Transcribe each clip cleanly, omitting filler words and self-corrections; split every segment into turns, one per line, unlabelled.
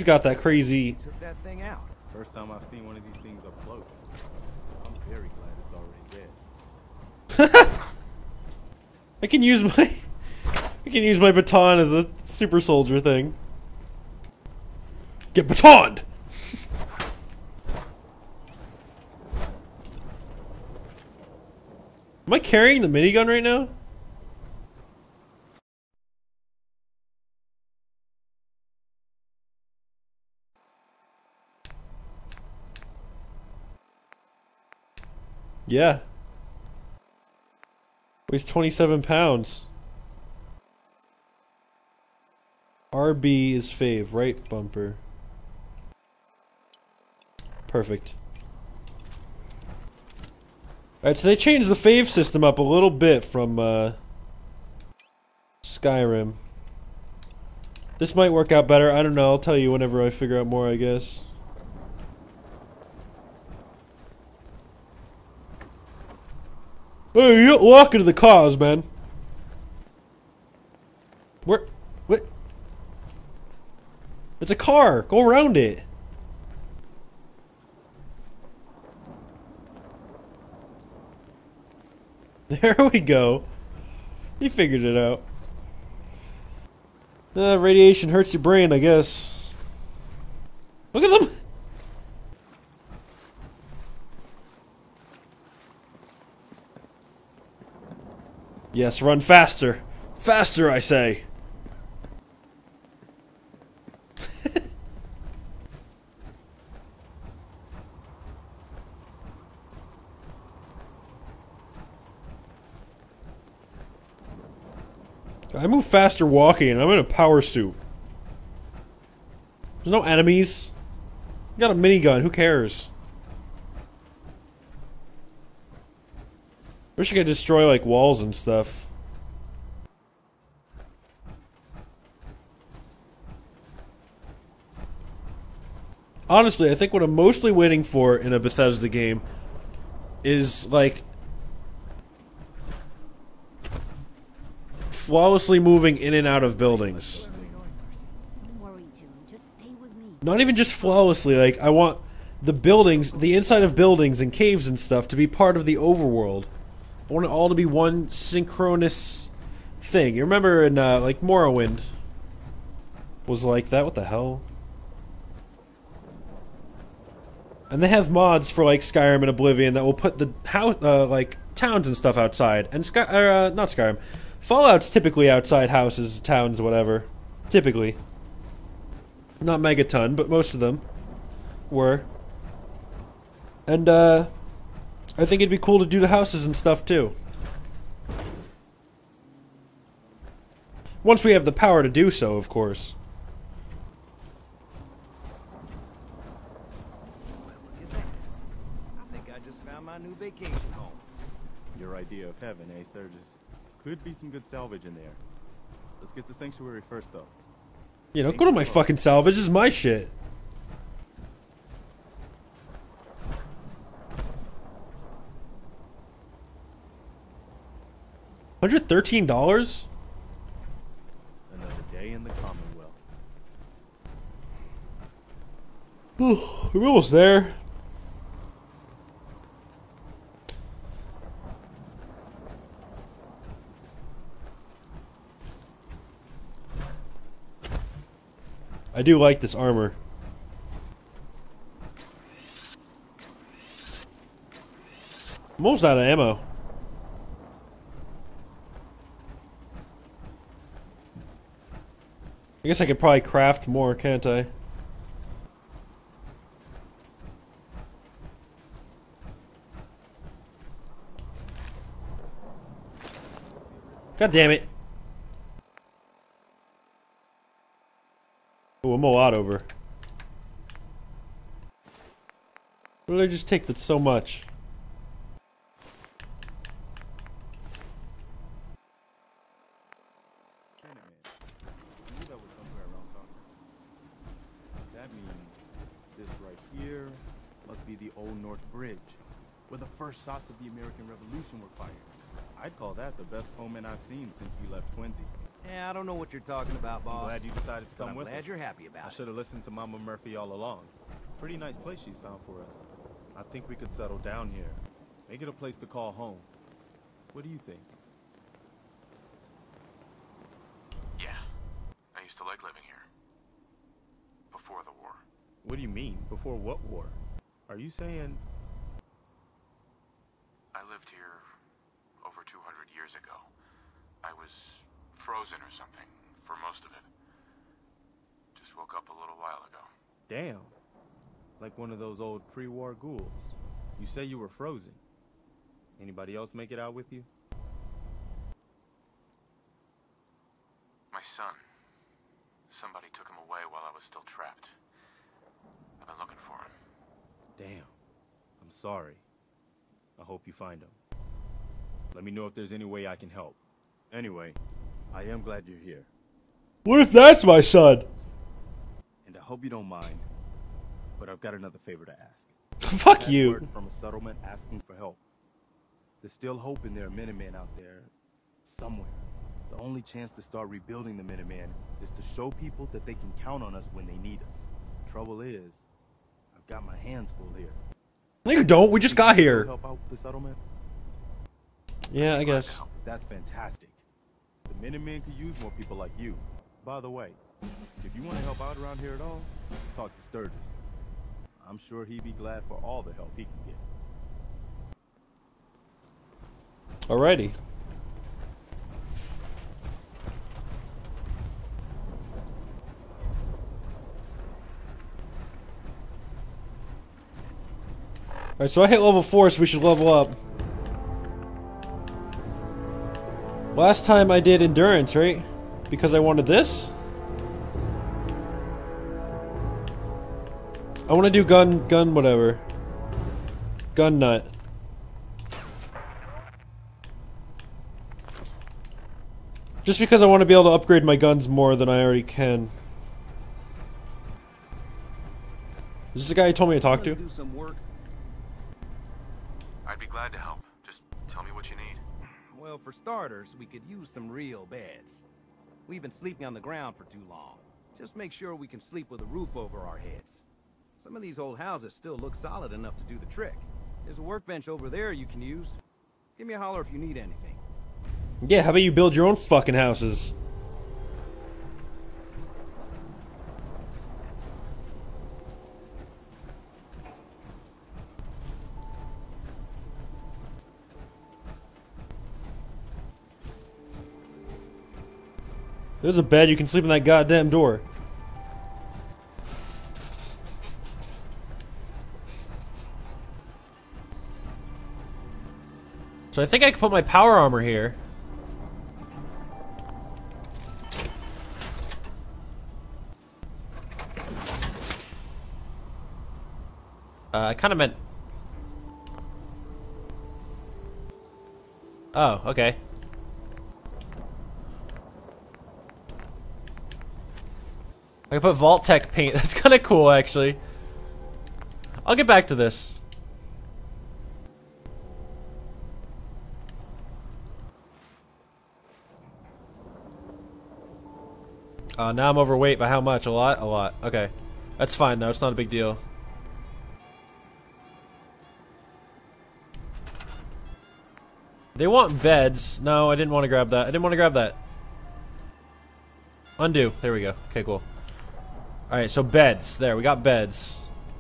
He's got that crazy.
Took that thing out.
First time I've seen one of these things up close. I'm very glad it's already dead.
I can use my baton as a super soldier thing. Get batoned! Am I carrying the minigun right now? Yeah. Weighs 27 pounds. RB is fave, right bumper. Perfect. Alright, so they changed the fave system up a little bit from Skyrim. This might work out better, I don't know, I'll tell you whenever I figure out more, I guess. Hey, you walk into the cars, man. Where? What? It's a car. Go around it. There we go. He figured it out. Radiation hurts your brain, I guess. Look at them. Yes, run faster. Faster, I say. I move faster walking and I'm in a power suit. There's no enemies. I got a minigun, who cares? Wish I could destroy like walls and stuff. Honestly, I think what I'm mostly waiting for in a Bethesda game is like flawlessly moving in and out of buildings. Not even just flawlessly, like I want the buildings, the inside of buildings and caves and stuff to be part of the overworld. I want it all to be one synchronous thing. You remember in, like, Morrowind was like that? What the hell? And they have mods for, like, Skyrim and Oblivion that will put the like, towns and stuff outside. And not Skyrim. Fallout's typically outside houses, towns, whatever. Typically. Not Megaton, but most of them were. And, I think it'd be cool to do the houses and stuff too. Once we have the power to do so, of course.
Well, look at that. I think I just found my new vacation home.
Your idea of heaven, eh, Sturgis? Could be some good salvage in there. Let's get to Sanctuary first, though.
You know, go to my fucking salvage. This is my shit. $113?
Another day in the Commonwealth.
We're almost there. I do like this armor. I'm almost out of ammo. I guess I could probably craft more, can't I? God damn it. Oh, I'm a lot over. What did I just take that's so much?
That means this right here must be the Old North Bridge, where the first shots of the American Revolution were fired. I'd call that the best omen I've seen since we left Quincy.
Yeah, I don't know what you're talking about,
I'm
boss.
glad you decided to
But
come
I'm
with
glad
us.
you're happy about
I
it.
should have listened to Mama Murphy all along. Pretty nice place she's found for us. I think we could settle down here. Make it a place to call home. What do you think?
Yeah. I used to like living here. Before the war.
What do you mean? Before what war? Are you saying...
I lived here over 200 years ago. I was frozen or something for most of it. Just woke up a little while ago.
Damn. Like one of those old pre-war ghouls. You say you were frozen. Anybody else make it out with you?
My son. Somebody took him away while I was still trapped. I've been looking for him.
Damn. I'm sorry. I hope you find him. Let me know if there's any way I can help. Anyway, I am glad you're here.
What if that's my son?
And I hope you don't mind, but I've got another favor to ask.
Fuck
Had
you.
word from a settlement asking for help. There's still hope in there are Minutemen out there somewhere. The only chance to start rebuilding the Minutemen is to show people that they can count on us when they need us. Trouble is, I've got my hands full here.
No, you don't. We just got here.
Help out with the settlement?
Yeah, I guess.
That's fantastic. The Minutemen could use more people like you. By the way, if you want to help out around here at all, talk to Sturgis. I'm sure he'd be glad for all the help he can get.
Alrighty. Alright, so I hit level 4, so we should level up. Last time I did endurance, right? Because I wanted this? I want to do gun whatever. Gun nut. Just because I want to be able to upgrade my guns more than I already can. Is this the guy you told me to talk to?
Do some work.
I'd be glad to help. Just tell me what you need.
Well, for starters, we could use some real beds. We've been sleeping on the ground for too long. Just make sure we can sleep with a roof over our heads. Some of these old houses still look solid enough to do the trick. There's a workbench over there you can use. Give me a holler if you need anything.
Yeah, how about you build your own fucking houses? There's a bed, you can sleep in that goddamn door. So I think I can put my power armor here. I kinda meant... Oh, okay. I can put Vault-Tec paint. That's kind of cool, actually. I'll get back to this. Now I'm overweight. By how much? A lot? A lot. Okay. That's fine, though. It's not a big deal. They want beds. No, I didn't want to grab that. I didn't want to grab that. Undo. There we go. Okay, cool. Alright, so beds. There, we got beds.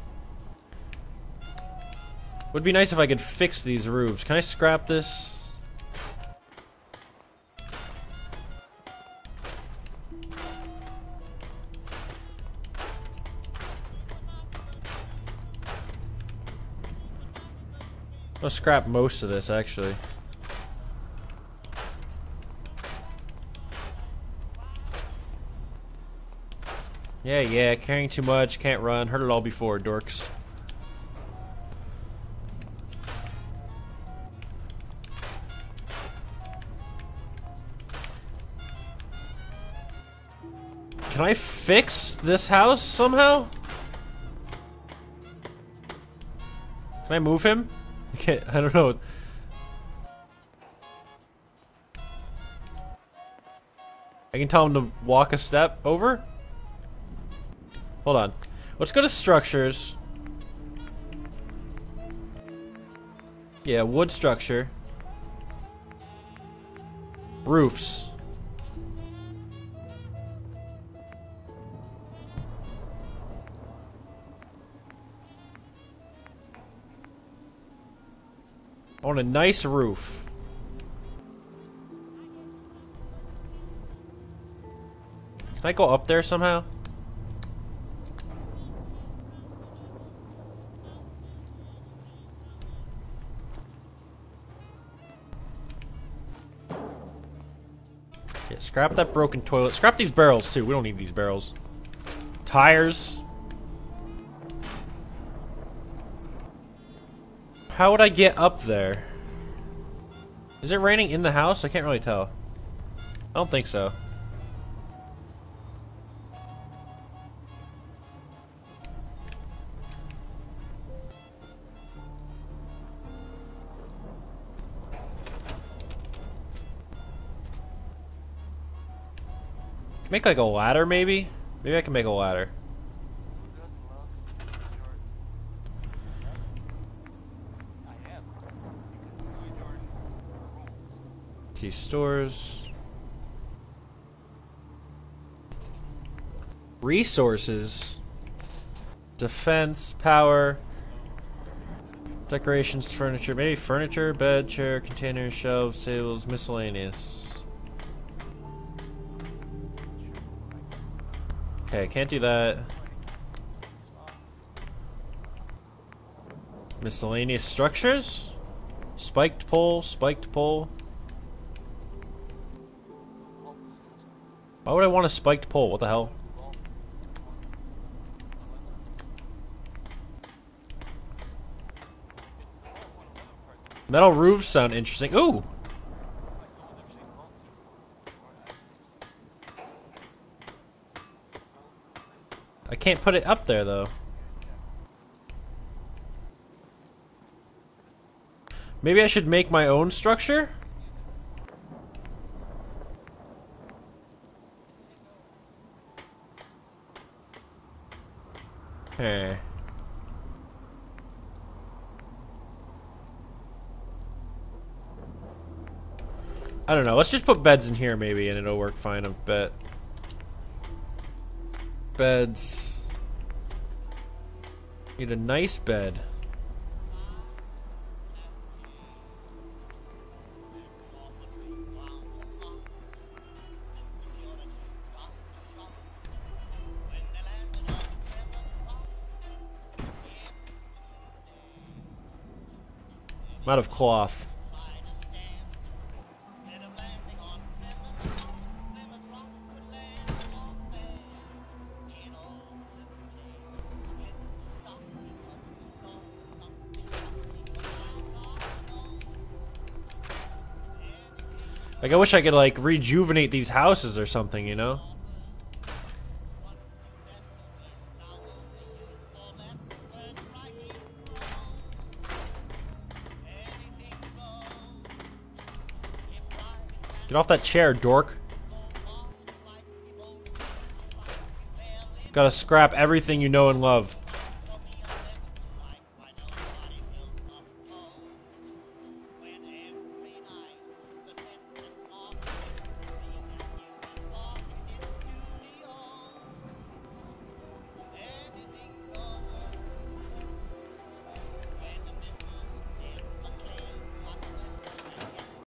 Would be nice if I could fix these roofs. Can I scrap this? I'll scrap most of this, actually. Yeah, carrying too much, can't run. Heard it all before, dorks. Can I fix this house somehow? Can I move him? Okay, I don't know. I can tell him to walk a step over. Hold on. Let's go to structures. Yeah, wood structure. Roofs. I want a nice roof. Can I go up there somehow? Yeah, scrap that broken toilet. Scrap these barrels too. We don't need these barrels. Tires. How would I get up there? Is it raining in the house? I can't really tell. I don't think so. Make like a ladder, maybe? Maybe I can make a ladder. See stores. Resources. Defense, power. Decorations, furniture. Maybe furniture, bed, chair, containers, shelves, tables, miscellaneous. Okay, can't do that. Miscellaneous structures? Spiked pole, spiked pole. Why would I want a spiked pole? What the hell? Metal roofs sound interesting. Ooh! I can't put it up there though. Maybe I should make my own structure? Hey. I don't know. Let's just put beds in here maybe and it'll work fine, I bet. Beds. Need a nice bed. I'm out of cloth. Like, I wish I could, like, rejuvenate these houses or something, you know? Get off that chair, dork. Gotta scrap everything you know and love.